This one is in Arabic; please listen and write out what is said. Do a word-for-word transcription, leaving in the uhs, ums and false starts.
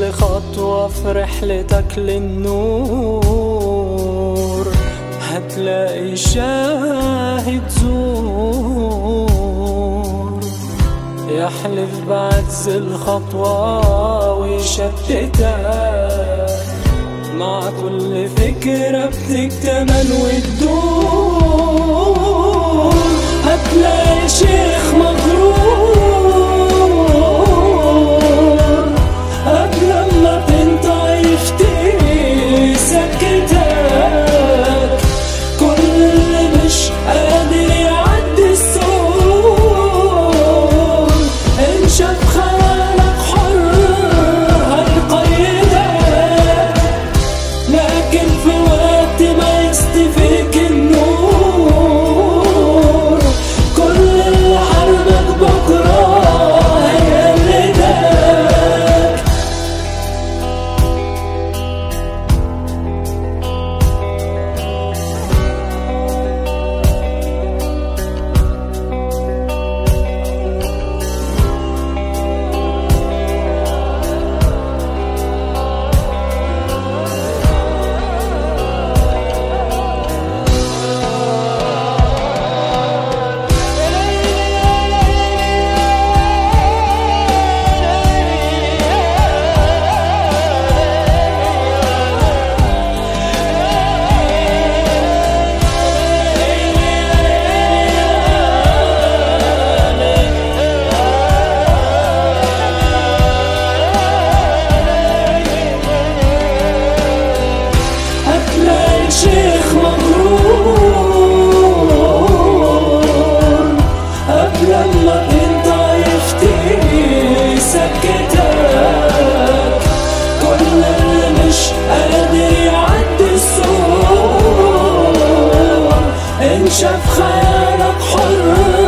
كل خطوة في رحلتك للنور هتلاقي شاهد زور يحلف بعجز الخطوة ويشتتك مع كل فكرة بتكتمل وتدور. هتلاقي شيخ مغرور قبل ما تنطق يفتي سكتك، كل اللي مش قادر يعدي السور إن شاف خيالك حر هيقيدك، لكن في وقت ما يستفيك النور كل اللي حاربك بكرة هيقلدك. شيخ مغرور قبل ما تنطق يفتي سكتك، كل اللي مش قادر يعدي السور إن شاف خيالك حر